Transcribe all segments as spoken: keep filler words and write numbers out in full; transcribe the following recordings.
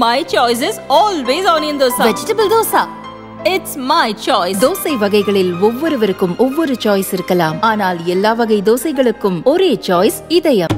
My choice is always onion dosa. Vegetable dosa. It's my choice. Dosa வகைகளில் ஒவ்வொருவருக்கும் ஒவ்வொரு choice இருக்கலாம். ஆனால் எல்லா வகை தோசைகளுக்கும் ஒரே சாய்ஸ் இதயம்.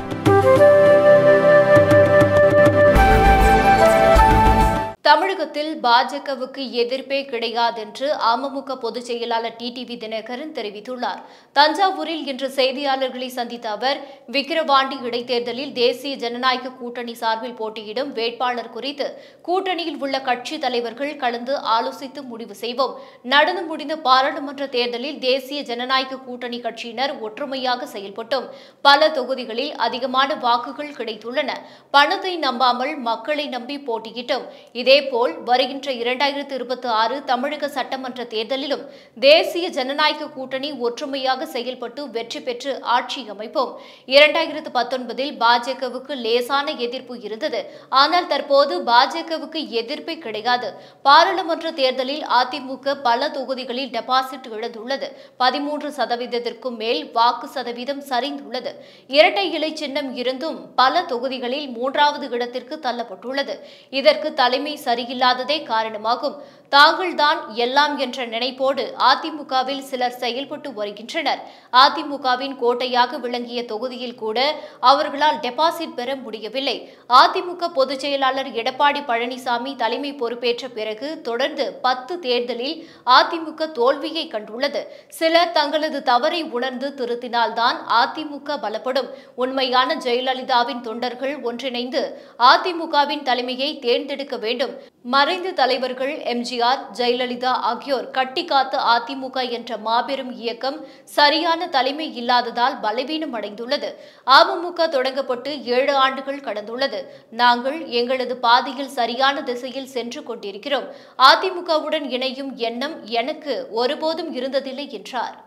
தமிழகத்தில் பாஜகவுக்கு எதிர்ப்பே கிடையாது என்று அமமுக பொதுச் செயலாளர் டிடிவி தினகரன் தெரிவித்துள்ளார். தஞ்சாவூரில் இன்று செய்தியாளர்களை சந்தித்த அவர், விக்கிரவாண்டி இடைத்தேர்தலில் தேசிய ஜனநாயக கூட்டணி சார்பில் போட்டியிடும் வேட்பாளர் குறித்து கூட்டணியில் உள்ள கட்சி தலைவர்கள் கலந்து ஆலோசித்து முடிவு செய்வோம். நடந்து முடிந்த பாராளுமன்ற தேர்தலில் தேசிய ஜனநாயக கூட்டணி கட்சியினர் ஒற்றுமையாக செயல்பட்டோம். பல தொகுதிகளில் அதிகமான வாக்குகள் கிடைத்துள்ளன. பணத்தை நம்பாமல் மக்களை நம்பி போட்டியிட்டோம். இதே இதேபோல் வருகின்ற இரண்டாயிரத்து இருபத்தி ஆறு தமிழக சட்டமன்ற தேர்தலிலும் தேசிய ஜனநாயக கூட்டணி ஒற்றுமையாக செயல்பட்டு வெற்றி பெற்று ஆட்சி அமைப்போம். இரண்டாயிரத்து பத்தொன்பதில் பாஜகவுக்கு லேசான எதிர்ப்பு இருந்தது. ஆனால் தற்போது பாஜகவுக்கு எதிர்ப்பே கிடையாது. பாராளுமன்ற தேர்தலில் அதிமுக பல தொகுதிகளில் டெபாசிட் இழந்துள்ளது. பதிமூன்று சதவீதத்திற்கும் மேல் வாக்கு சதவீதம் சரிந்துள்ளது. இரட்டை இலை சின்னம் இருந்தும் பல தொகுதிகளில் மூன்றாவது இடத்திற்கு தள்ளப்பட்டுள்ளது. இதற்கு தலைமை சரியில்லாததே காரணமாகும். தாங்கள்தான் எல்லாம் என்ற நினைப்போடு அதிமுகவில் சிலர் செயல்பட்டு வருகின்றனர். அதிமுகவின் கோட்டையாக விளங்கிய தொகுதியில் கூட அவர்களால் டெபாசிட் பெற முடியவில்லை. அதிமுக பொதுச் செயலாளர் எடப்பாடி பழனிசாமி தலைமை பொறுப்பேற்ற பிறகு தொடர்ந்து பத்து தேர்தலில் அதிமுக தோல்வியை கண்டுள்ளது. சிலர் தங்களது தவறை உணர்ந்து திருத்தினால்தான் அதிமுக பலப்படும். உண்மையான ஜெயலலிதாவின் தொண்டர்கள் ஒன்றிணைந்து அதிமுகவின் தலைமையை தேர்ந்தெடுக்க வேண்டும். மறைந்த தலைவர்கள் எம்ஜிஆர், ஜெயலலிதா ஆகியோர் கட்டி காத்த அதிமுக என்ற மாபெரும் இயக்கம் சரியான தலைமை இல்லாததால் பலவீனம் அடைந்துள்ளது. அமமுக தொடங்கப்பட்டு ஏழு ஆண்டுகள் கடந்துள்ளது. நாங்கள் எங்களது பாதையில் சரியான திசையில் சென்று கொண்டிருக்கிறோம். அதிமுகவுடன் இணையும் எண்ணம் எனக்கு ஒருபோதும் இருந்ததில்லை என்றார்.